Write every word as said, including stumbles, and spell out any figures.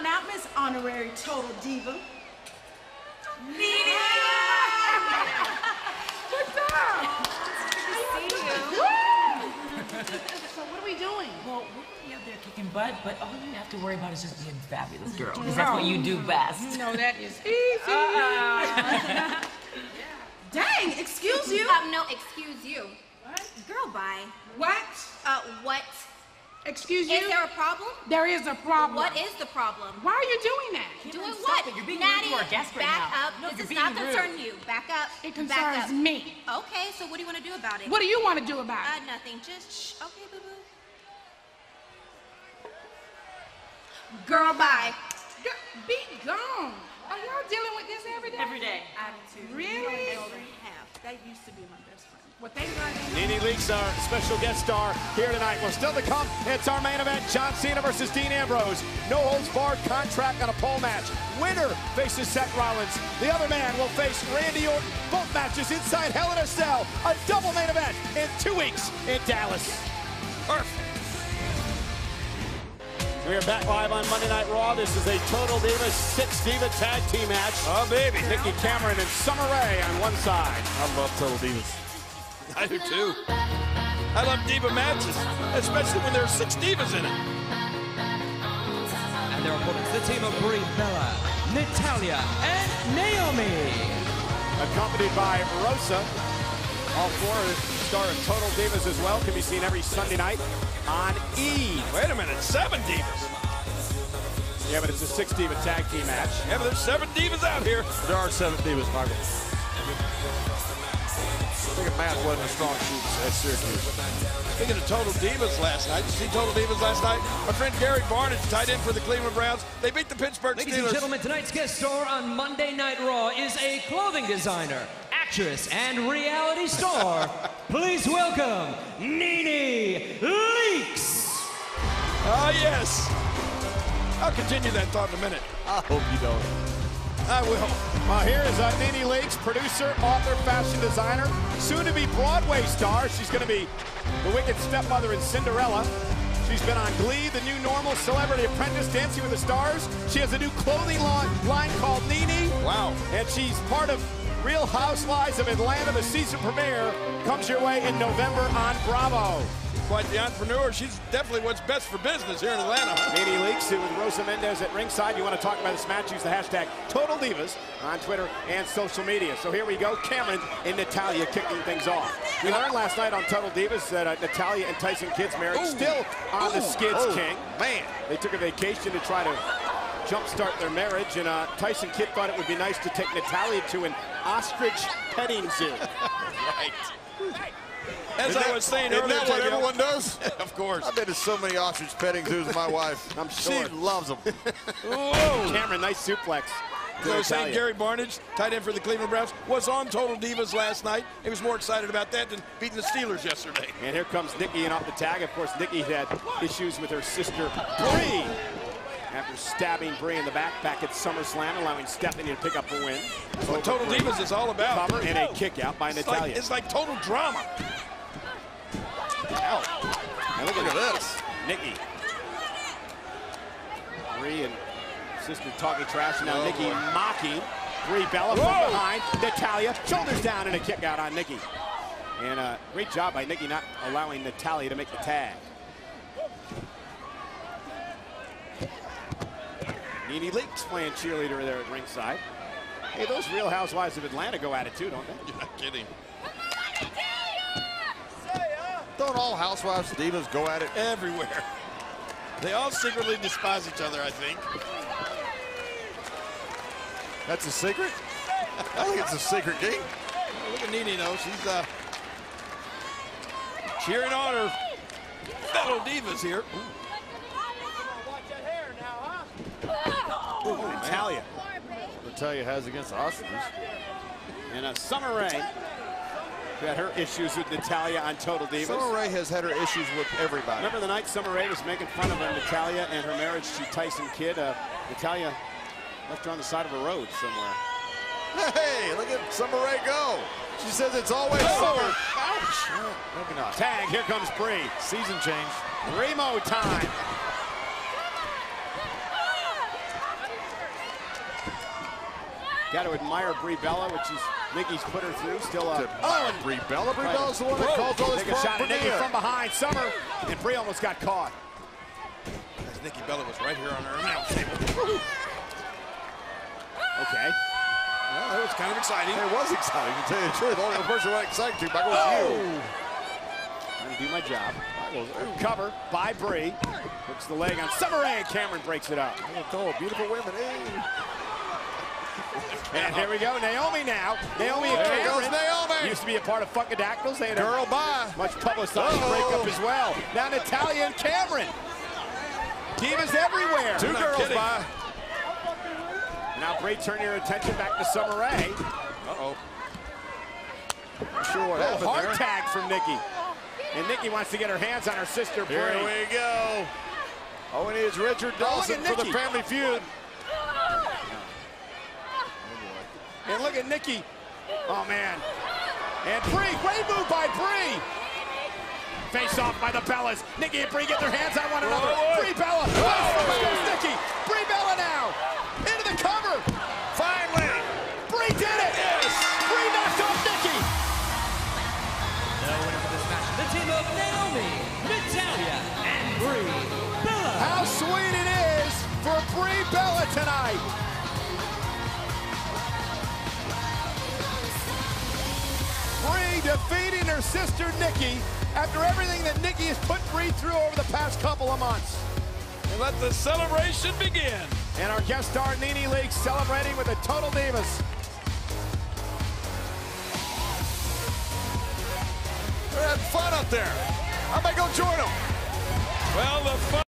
on out, Miss Honorary Total Diva. Nene! What's up? Good to see you. So what are we doing? Well, we're gonna be out there kicking butt, but all you have to worry about is just being fabulous, girl. Because that's what you do best. You know that is easy. Uh-uh. Dang, excuse you? Um, no, excuse you. What? Girl, bye. What? Uh, what? Excuse you? Is there a problem? There is a problem. What is the problem? Why are you doing that? Doing Stop what? it. You're being Natty, rude to our guest right back now. up. No, this you're does not being concern rude. you. Back up. It Back concerns up. me. Okay, so what do you want to do about it? What do you want to do about Uh, it? nothing. Just shh. Okay, boo-boo. Girl, bye. Girl, be gone. Are y'all dealing with this every day? Every day. Attitude. Really? Every half. That used to be my best friend. What they learned. Nene Leakes, our special guest star here tonight. Well, still to come, it's our main event, John Cena versus Dean Ambrose. No holds barred contract on a pole match. Winner faces Seth Rollins. The other man will face Randy Orton. Both matches inside Hell in a Cell. A double main event in two weeks in Dallas. Perfect. We are back live on Monday Night Raw. This is a Total Divas six Diva tag team match. Oh, baby. Nikki Cameron and Summer Rae on one side. I love Total Divas. I do too. I love Diva matches, especially when there are six Divas in it. And their opponents, the team of Brie, Bella, Natalya, and Naomi. Accompanied by Rosa. All four star of Total Divas as well. Can be seen every Sunday night on E! Wait a minute, seven Divas. Yeah, but it's a six Diva tag team match. Yeah, but there's seven Divas out here. There are seven Divas, Michael. I think Matt wasn't a strong suit at Syracuse. Speaking of Total Divas last night, you see Total Divas last night? My friend Gary Barnage, tight end for the Cleveland Browns. They beat the Pittsburgh Ladies Steelers. and gentlemen, tonight's guest star on Monday Night Raw is a clothing designer, actress, and reality star. Please welcome Nene Leakes. Oh, yes. I'll continue that thought in a minute. I hope you don't. I will. Well, here is uh, Nene Leakes, producer, author, fashion designer, soon-to-be Broadway star. She's going to be the wicked stepmother in Cinderella. She's been on Glee, The New Normal, Celebrity Apprentice, Dancing with the Stars. She has a new clothing line called Nene. Wow. And she's part of Real Housewives of Atlanta. The season premiere comes your way in November on Bravo. Quite the entrepreneur. She's definitely what's best for business here in Atlanta. Nene Leakes with Rosa Mendes at ringside. You want to talk about this match, use the hashtag Total Divas on Twitter and social media. So here we go, Cameron and Natalya kicking things off. We learned last night on Total Divas that uh, Natalya and Tyson Kidd's marriage Ooh. still on Ooh. the skids, Oh, King. Man. They took a vacation to try to jumpstart their marriage, and uh, Tyson Kidd thought it would be nice to take Natalya to an ostrich petting zoo. Right. As Isn't I that, was saying isn't earlier, that what J L, everyone does? Of course. I've been to so many ostrich petting zoos with my wife. I'm sure. She loves them. Whoa. Cameron, nice suplex. As I was saying, Gary Barnage, tight end for the Cleveland Browns, was on Total Divas last night. He was more excited about that than beating the Steelers yesterday. And here comes Nikki in off the tag. Of course, Nikki had issues with her sister, Brie, after stabbing Brie in the back back at SummerSlam, allowing Stephanie to pick up the win. That's what Total Divas is all about. Cover and a kick out by It's Natalya. like, it's like total drama. Ow. Now look at this. Nikki. Brie and sister talking trash, and now Oh, Nikki boy. mocking. Brie Bella from Whoa. behind. Natalya, shoulders down, and a kick out on Nikki. And uh, great job by Nikki not allowing Natalya to make the tag. Nene Leakes playing cheerleader there at ringside. Hey, those Real Housewives of Atlanta go at it too, don't they? You're not kidding. Don't all housewives divas go at it? Everywhere. They all secretly despise each other, I think. That's a secret? I think it's a secret game. Oh, look at Nene, though. She's uh, cheering on her fellow divas here. Ooh, Natalya. Natalya has against the ostriches. And uh, Summer Rae, who had her issues with Natalya on Total Divas. Summer Rae has had her issues with everybody. Remember the night Summer Rae was making fun of uh, Natalya and her marriage to Tyson Kidd? Uh, Natalya left her on the side of a road somewhere. Hey, look at Summer Rae go. She says it's always Oh. summer. Ouch! Oh, maybe not. Tag, here comes Brie. Season change. Remo time. Got to admire Brie Bella, which is Nikki's put her through. Still uh, Oh, and Brie Bella. Brie Bella's the one that calls all this Take a shot problem at for Nikki Nia. from behind. Summer, and Brie almost got caught. As Nikki Bella was right here on her announce table. Okay. Well, it was kind of exciting. It was exciting, to tell you the truth. Only the person who was excited to back was you. Trying to do my job. Cover by Brie. Hooks the leg on Summer Rae, and Cameron breaks it up. Oh, beautiful women. Hey. And here we go, Naomi now. Naomi and There Cameron. goes Naomi. Used to be a part of Funkadactyls. They had Girl, a bye. much publicized Uh-oh. breakup as well. Now Natalya and Cameron. Divas everywhere. Two not girls kidding. by. Now Brie, turn your attention back to Summer Rae. Uh-oh. Not sure what Oh, happened hard there. tag from Nikki. And Nikki wants to get her hands on her sister, Brie. Here we go. Oh, and it's Richard Oh, look Dawson at for the Nikki. Family Feud. And look at Nikki. Oh, man. And Brie, great move by Brie. Face off by the Bellas. Nikki and Brie get their hands on one another. Whoa, whoa. Brie Bella. Oh. There goes Nikki. Brie Bella now. Into the cover. Finally. Brie did it. Yes. Brie knocked off Nikki. The winner for this match, the team of Naomi, Natalya, and Brie Bella. How sweet it is for Brie Bella tonight. Brie defeating her sister Nikki after everything that Nikki has put Brie through over the past couple of months. And let the celebration begin. And our guest star, Nene Leakes, celebrating with the Total Divas. They're having fun up there. I might go join them. Well, the fun